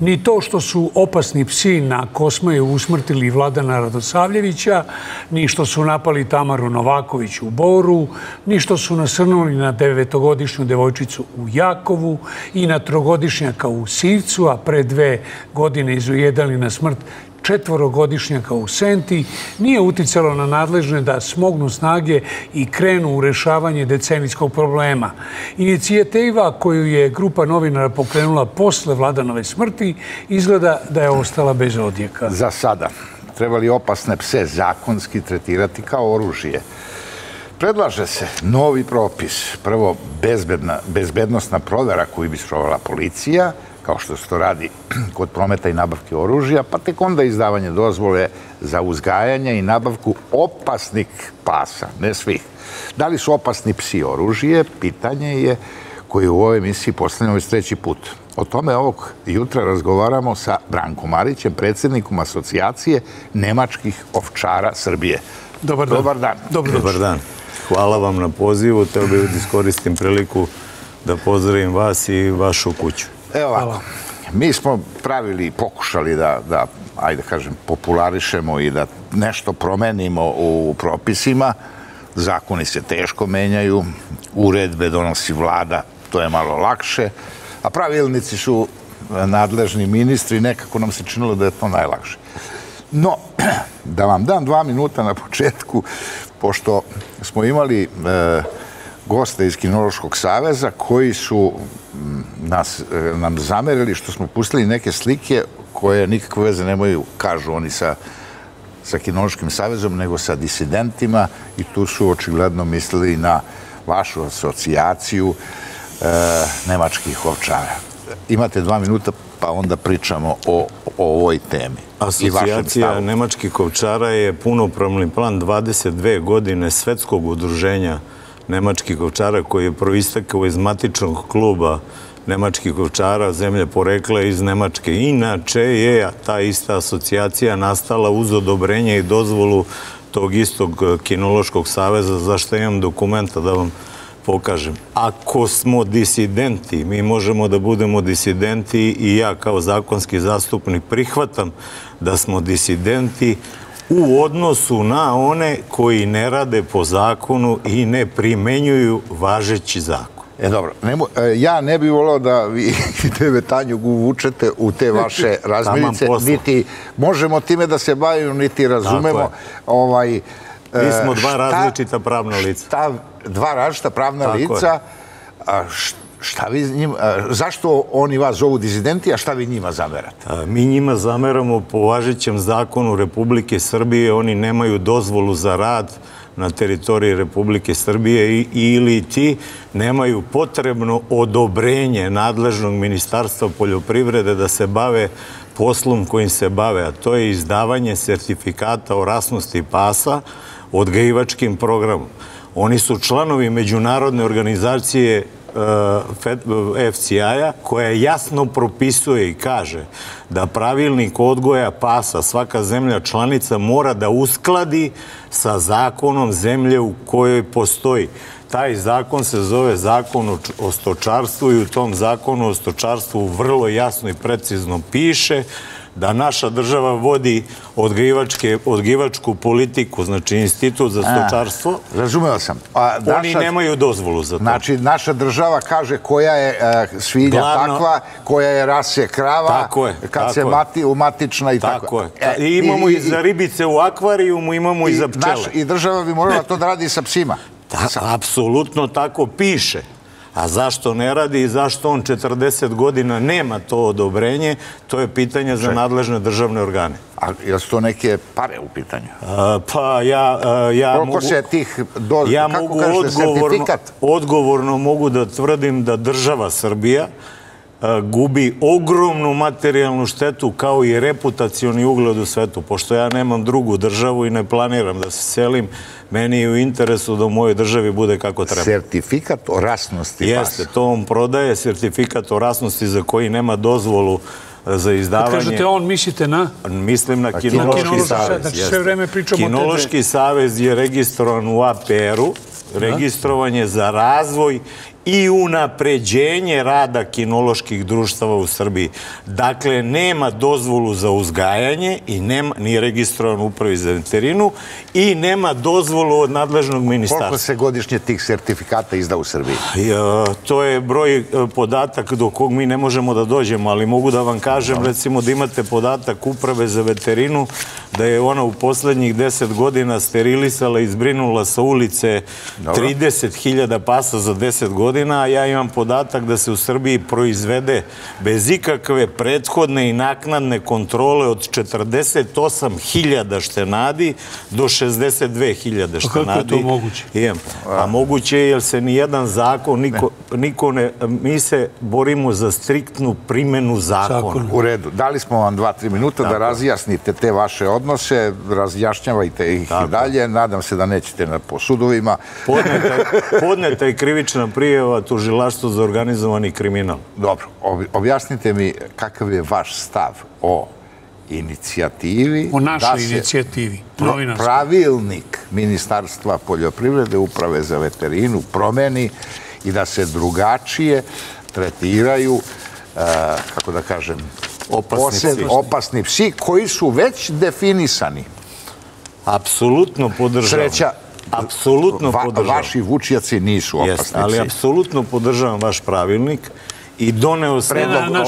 ni to što su opasni psi na Kosmaju usmrtili Vladana Radosavljevića, ni što su napali Tamaru Novaković u Boru, ni što su nasrnuli na 9-godišnju devojčicu u Jakovu i na 3-godišnjaka u Sivcu, a pre 2 godine izujedali na smrt 4-godišnjaka u Senti, nije uticalo na nadležne da smognu snage i krenu u rešavanje decenijskog problema. Inicijativa koju je grupa novinara pokrenula posle Vladanove smrti izgleda da je ostala bez odjeka. Za sada. Treba li opasne pse zakonski tretirati kao oružje? Predlaže se novi propis. Prvo, bezbednostna provera koju bi sprovela policija, kao što se to radi kod prometa i nabavke oružja, pa tek onda izdavanje dozvole za uzgajanje i nabavku opasnih pasa, ne svih. Da li su opasni psi oružje? Pitanje je koje u ovoj emisiji postavljamo već 3. put. O tome ovog jutra razgovaramo sa Brankom Marićem, predsjednikom Asocijacije nemačkih ovčara Srbije. Dobar dan. Dobar dan. Dobar dan. Hvala vam na pozivu. Teo bih da iskoristim priliku da pozdravim vas i vašu kuću. Evo ovako, mi smo pravili i pokušali da, ajde kažem, popularišemo i da nešto promenimo u propisima. Zakoni se teško menjaju, uredbe donosi vlada, to je malo lakše, a pravilnici su nadležni ministri, nekako nam se činilo da je to najlakše. No, da vam dam 2 minuta na početku, pošto smo imali goste iz Kinološkog saveza koji su nam zamerili što smo pustili neke slike koje nikakve veze nemaju, kažu oni, sa Kinološkim savezom, nego sa disidentima, i tu su očigledno mislili na vašu asocijaciju nemačkih ovčara. Imate 2 minuta, pa onda pričamo o ovoj temi. Asocijacija nemačkih ovčara je punopravni plan 22 godine Svetskog udruženja nemačkih ovčara koji je proistekao iz matičnog kluba nemačkih ovčara, zemlje porekla iz Nemačke. Inače je ta ista asocijacija nastala uz odobrenje i dozvolu tog istog Kinološkog saveza, za što imam dokumenta da vam pokažem. Ako smo disidenti, mi možemo da budemo disidenti, i ja kao zakonski zastupnik prihvatam da smo disidenti u odnosu na one koji ne rade po zakonu i ne primenjuju važeći zakon. Dobro, ja ne bih volao da vi Tanju uvučete u te vaše razmirice, niti možemo time da se bavimo, niti razumemo. Mi smo 2 različita pravna lica. 2 različita pravna lica. Zašto oni vas zovu dizidenti, a šta vi njima zamerate? Mi njima zameramo po važećem zakonu Republike Srbije. Oni nemaju dozvolu za rad na teritoriji Republike Srbije ili ti nemaju potrebno odobrenje nadležnog Ministarstva poljoprivrede da se bave poslom kojim se bave, a to je izdavanje sertifikata o rasnosti pasa odgajivačkim programom. Oni su članovi međunarodne organizacije FCI-a, koja jasno propisuje i kaže da pravilnik odgoja pasa svaka zemlja članica mora da uskladi sa zakonom zemlje u kojoj postoji. Taj zakon se zove Zakon o stočarstvu i u tom zakonu o stočarstvu vrlo jasno i precizno piše da naša država vodi odgajivačku politiku, znači Institut za stočarstvo. Razumeo sam. Oni nemaju dozvolu za to. Znači, naša država kaže koja je svinja takva, koja je rase krava, kad se umatična i tako. Tako je. I imamo i za ribice u akvarijumu, imamo i za pčele. I država bi morala to da radi sa psima. Apsolutno tako piše. A zašto ne radi i zašto on 40 godina nema to odobrenje, to je pitanje za nadležne državne organe. A je li to neke pare u pitanju? Pa ja mogu odgovorno mogu da tvrdim da država Srbija gubi ogromnu materijalnu štetu kao i reputacioni ugled u svetu. Pošto ja nemam drugu državu i ne planiram da se selim, meni je u interesu da u mojoj državi bude kako treba. Sertifikat o rasnosti pasa. Jeste, to on prodaje, sertifikat o rasnosti za koji nema dozvolu za izdavanje. Kad kažete on, mislite na? Mislim na Kinološki savez. Znači sve vreme pričamo o te... Kinološki savez je registrovan u APR-u, registrovan je za razvoj i unapređenje rada kinoloških društava u Srbiji. Dakle, nema dozvolu za uzgajanje i nije registrovan u Upravi za veterinu i nema dozvolu od nadležnog ministarstva. Koliko se godišnje tih sertifikata izda u Srbiji? To je broj podatak do kog mi ne možemo da dođemo, ali mogu da vam kažem, recimo, da imate podatak Uprave za veterinu, da je ona u poslednjih 10 godina sterilisala i zbrinula sa ulice 30.000 pasa za 10 godina, a ja imam podatak da se u Srbiji proizvede bez ikakve prethodne i naknadne kontrole od 48.000 štenadi do 62.000 štenadi. Kako je to moguće? A moguće je jer se nijedan zakon, niko ne... Mi se borimo za striktnu primjenu zakona. U redu. Dali smo vam 2-3 minuta da razjasnite te vaše odnose, razjašnjavajte ih i dalje. Nadam se da nećete po sudovima. Podneta je krivična prijava Tužilaštvu za organizovani kriminal. Dobro. Objasnite mi kakav je vaš stav o inicijativi... O našoj inicijativi. Pravilnik Ministarstva poljoprivrede, Uprave za veterinu promeni i da se drugačije tretiraju, kako da kažem, opasni psi koji su već definisani. Apsolutno podržavam. Sreća, vaši vučjaci nisu opasni psi. Ali apsolutno podržavam vaš pravilnik i doneo sam...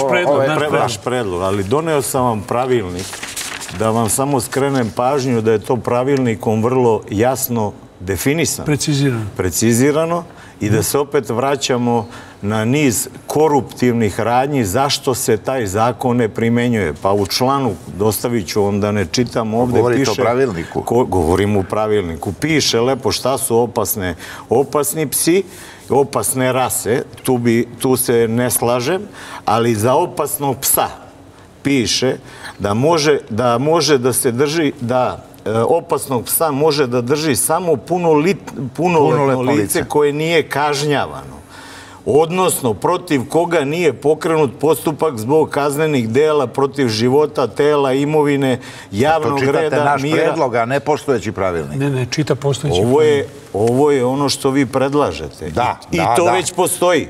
Naš predlog, ali doneo sam vam pravilnik da vam samo skrenem pažnju da je to pravilnikom vrlo jasno definisano. Precizirano i da se opet vraćamo na niz koruptivnih radnji zašto se taj zakon ne primenjuje. Pa u članu, dostavit ću vam da ne čitam ovde, govorite o pravilniku? Govorim u pravilniku. Piše lepo šta su opasni psi, opasne rase, tu se ne slažem, ali za opasnog psa piše da može da se drži, da opasnog psa može da drži samo punoletno lice koje nije kažnjavano, odnosno protiv koga nije pokrenut postupak zbog kaznenih dela protiv života, tela, imovine, javnog reda, mira. To čitate naš predlog, a ne postojeći pravilnik. Ne, čita postojeći pravilnik. Ovo je ono što vi predlažete. I to već postoji.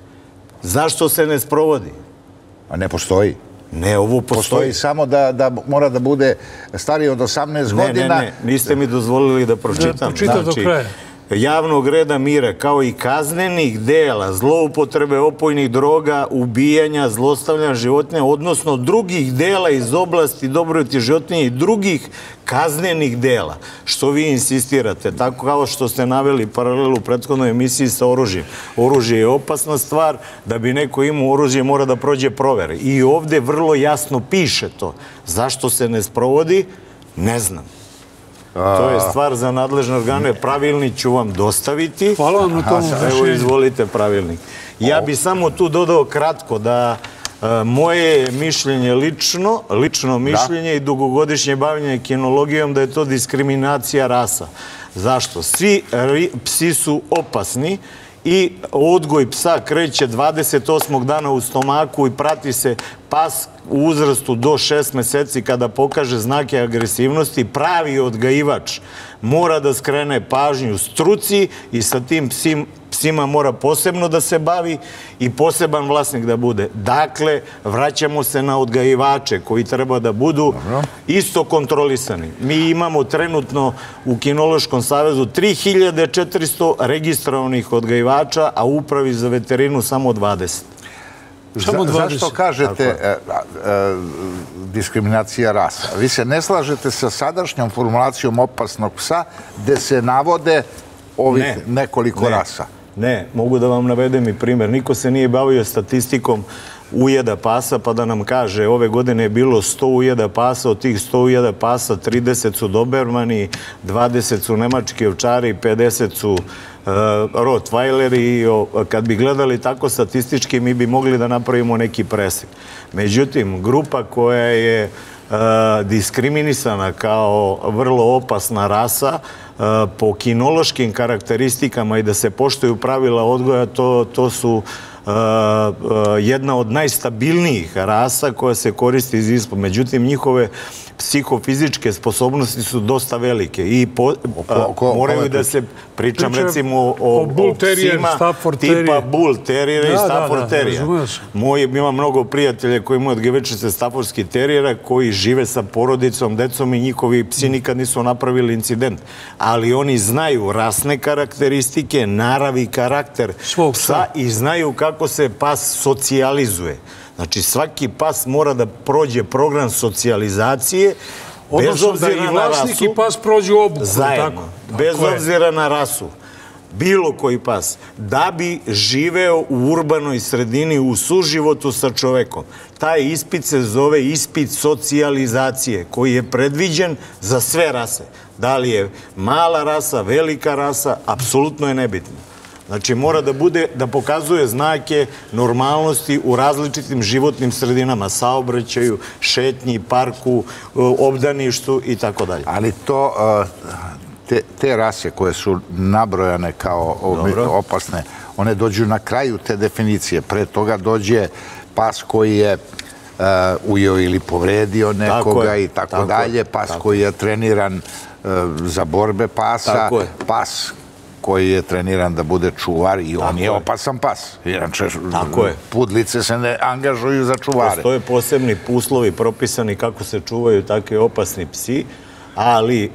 Zašto se ne sprovodi? A ne postoji. Ne, ovo postoji. Samo da mora da bude stariji od 18 godina. Ne, niste mi dozvolili da pročitam. Pročita do kraja. Javnog reda, mira, kao i kaznenih dela, zloupotrebe opojnih droga, ubijanja, zlostavljanja životinja, odnosno drugih dela iz oblasti dobrobiti životinja i drugih kaznenih dela, što vi insistirate, tako kao što ste naveli paralelu u prethodnoj emisiji sa oružjem. Oružje je opasna stvar, da bi neko imao oružje mora da prođe provere. I ovde vrlo jasno piše to. Zašto se ne sprovodi? Ne znam. To je stvar za nadležne organe. Pravilnik ću vam dostaviti. Hvala vam na tomu. Evo, izvolite pravilnik. Ja bi samo tu dodao kratko da moje mišljenje lično mišljenje i dugogodišnje bavljenje kinologijom da je to diskriminacija rasa. Zašto? Svi psi su opasni i odgoj psa kreće 28. dana u stomaku i prati se pas u uzrastu do 6 meseci kada pokaže znake agresivnosti. Pravi odgajivač mora da skrene pažnju struci i sa tim psima mora posebno da se bavi i poseban vlasnik da bude. Dakle, vraćamo se na odgajivače koji treba da budu isto kontrolisani. Mi imamo trenutno u Kinološkom savezu 3400 registrovanih odgajivača, a u Upravi za veterinu samo 20. Zašto kažete diskriminacija rasa? Vi se ne slažete sa sadašnjom formulacijom opasnog psa gde se navode ovih nekoliko rasa? Ne, mogu da vam navedem i primjer. Niko se nije bavio statistikom ujeda pasa pa da nam kaže ove godine je bilo 100 ujeda pasa, od tih 100 ujeda pasa 30 su dobermani, 20 su nemački ovčari, 50 su rottweileri. Kad bi gledali tako statistički mi bi mogli da napravimo neki presek. Međutim, grupa koja je diskriminisana kao vrlo opasna rasa po kinološkim karakteristikama i da se poštuju pravila odgoja, to su jedna od najstabilnijih rasa koja se koristi iz ispo. Međutim, njihove psihofizičke sposobnosti su dosta velike i moraju da se pričam recimo o psima tipa Bull Terriera i Stafford Terriera. Ima mnogo prijatelja koji imaju od gevečice Staffordskih terijera koji žive sa porodicom, decom i njihovi psi nikad nisu napravili incident. Ali oni znaju rasne karakteristike, narav i karakter psa i znaju kako se pas socijalizuje. Znači, svaki pas mora da prođe program socijalizacije, bez obzira na rasu. I vlasnik i pas prođu obuku. Zajedno. Bez obzira na rasu. Bilo koji pas. Da bi živeo u urbanoj sredini u suživotu sa čovekom. Taj ispit se zove ispit socijalizacije, koji je predviđen za sve rase. Da li je mala rasa, velika rasa, apsolutno je nebitno. Znači, mora da pokazuje znake normalnosti u različitim životnim sredinama, saobraćaju, šetnji, parku, obdaništu i tako dalje. Ali to, te rase koje su nabrojane kao opasne, one dođu na kraju te definicije. Pre toga dođe pas koji je ujeo ili povredio nekoga i tako dalje, pas koji je treniran za borbe pasa, pas koji je treniran da bude čuvar i on je opasan pas. Inače, pudlice se ne angažuju za čuvare. Postoje posebni uslovi propisani kako se čuvaju takvi opasni psi, ali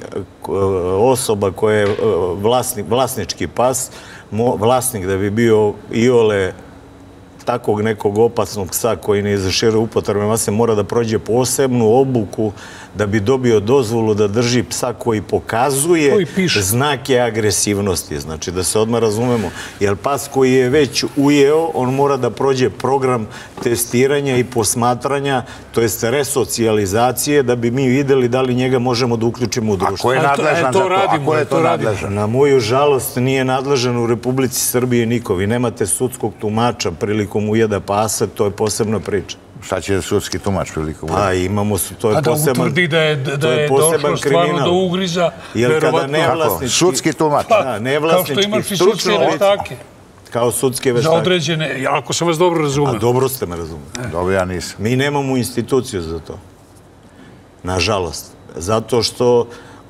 osoba koja je vlasnički pas, vlasnik da bi bio iole takvog nekog opasnog psa koji ne izvršava upotrebe mase, mora da prođe posebnu obuku da bi dobio dozvolu da drži psa koji pokazuje znake agresivnosti. Znači, da se odmah razumemo. Jer pas koji je već ujeo, on mora da prođe program testiranja i posmatranja, to jest resocijalizacije, da bi mi videli da li njega možemo da uključimo u društvo. A ko je nadležan za to? A ko je to nadležan? Na moju žalost nije nadležan u Republici Srbije niko. Vi nemate sudskog tumača prilikom ujeda pasa, to je posebna priča. Šta će sudski tumač prilikom ujeda? A imamo, to je poseban kriminal. Da utvrdi da je došlo stvarno do ugriza, verovatno. Sudski tumač. Kao što imaš i sudske veštake. Kao sudske veštake. Za određene, ako sam vas dobro razumeo. A dobro ste me razumeli. Dobro, ja nisam. Mi nemamo instituciju za to. Nažalost. Zato što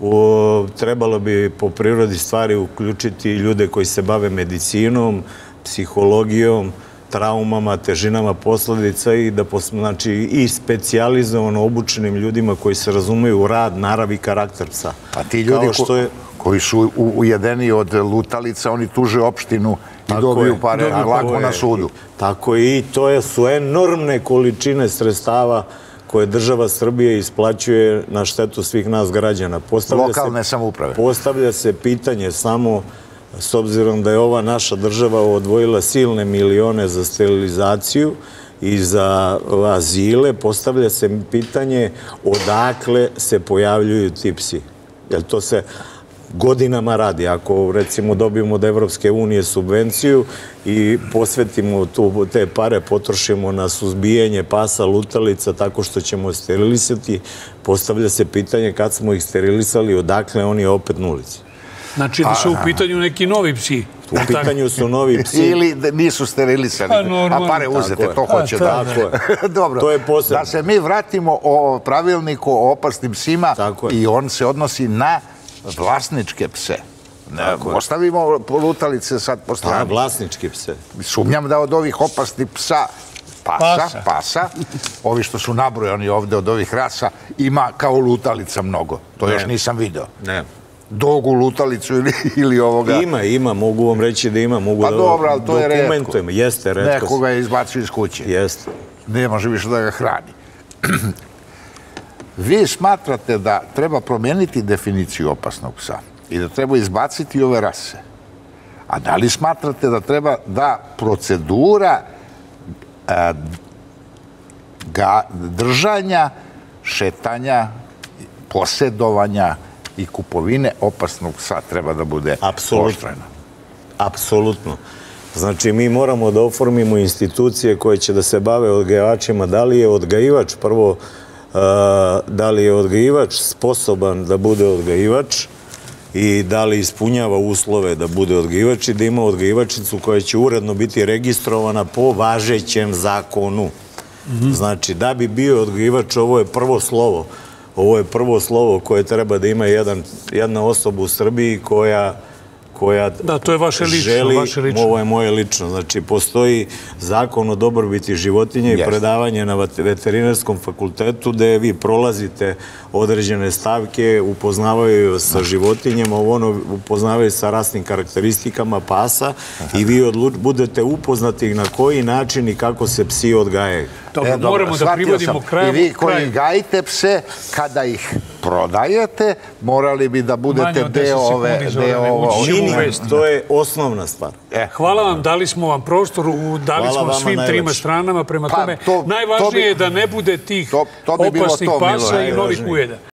trebalo bi po prirodi stvari uključiti ljude koji se bave medicinom, psihologijom, traumama, težinama posledica i da, znači, i specijalizovano obučenim ljudima koji se razumeju u rad, narav i karakter psa. A ti ljudi koji su ujedeni od lutalica, oni tuže opštinu i dobiju pare lako na sudu. Tako i to su enormne količine sredstava koje država Srbije isplaćuje na štetu svih nas građana. Lokalne samouprave. Postavlja se pitanje samo, s obzirom da je ova naša država odvojila silne milione za sterilizaciju i za azile, postavlja se pitanje odakle se pojavljuju ti psi. Jer to se godinama radi. Ako, recimo, dobijemo od Evropske unije subvenciju i posvetimo te pare, potrošimo na suzbijanje pasa, lutalica, tako što ćemo sterilisati, postavlja se pitanje kad smo ih sterilisali, odakle oni opet na ulici. Znači da su u pitanju neki novi psi. U pitanju su novi psi. Ili nisu sterilisani, a pare uzete, to hoće da... Dobro, da se mi vratimo o pravilniku o opasnim psima i on se odnosi na vlasničke pse. Ostavimo lutalice sad po strani. Vlasničke pse. Sumnjam da od ovih opasnih psa pasa, ovi što su nabrojani ovde od ovih rasa, ima kao lutalica mnogo. To još nisam video. Ne. Dogu, lutalicu ili ovoga... Ima, mogu vam reći da ima, mogu da dokumentujem. Jeste, retko. Neko ga je izbacio iz kuće. Jeste. Ne može više da ga hrani. Vi smatrate da treba promijeniti definiciju opasnog psa i da treba izbaciti ove rase. A da li smatrate da treba da procedura držanja, šetanja, posjedovanja i kupovine opasnog psa treba da bude pooštrena? Apsolutno. Znači, mi moramo da oformimo institucije koje će da se bave odgajivačima. Da li je odgajivač, prvo, da li je odgajivač sposoban da bude odgajivač i da li ispunjava uslove da bude odgajivač i da ima odgajivačicu koja će uredno biti registrovana po važećem zakonu. Znači, da bi bio odgajivač, ovo je prvo slovo. Ovo je prvo slovo koje treba da ima jedna osoba u Srbiji koja da, to je vaše želi, lično. Ovo je moje lično. Znači, postoji zakon o dobrobiti životinja i predavanje na veterinarskom fakultetu gde vi prolazite određene stavke, upoznavaju sa životinjama, upoznavaju sa rasnim karakteristikama pasa i vi budete upoznati na koji način i kako se psi odgajaju. Dobro, moramo da privodimo kraju. I vi koji gajite pse, kada ih prodajete, morali bi da budete deo ove... To je osnovna stvar. Hvala vam, dali smo vam prostor, dali smo svim trima stranama, prema tome najvažnije je da ne bude tih opasnih pasa i novih ujeda.